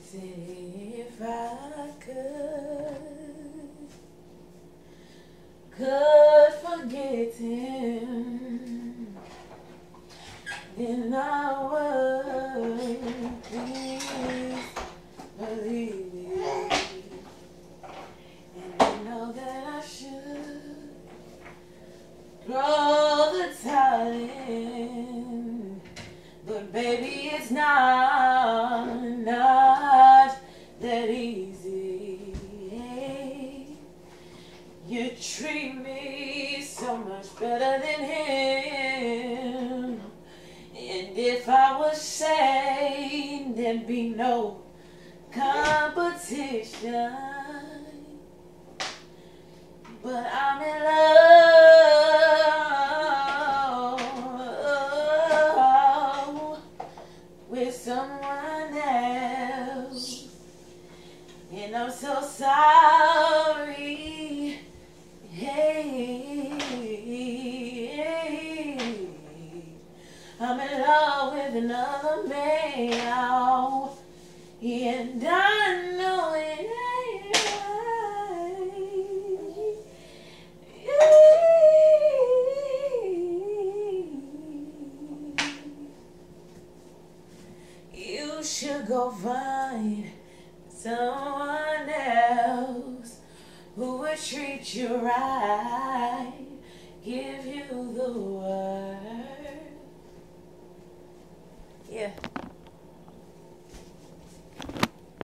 If I could forget him, then I would. Please believe it. And I know that I should throw the towel in, but baby, it's not that easy. You treat me so much better than him, and if I was sane, there'd be no competition. But I'm in love with someone else, and I'm so sorry. Hey, I'm in love with another man, and I know it ain't right. You should go find someone else who would treat you right, give you the word. Yeah.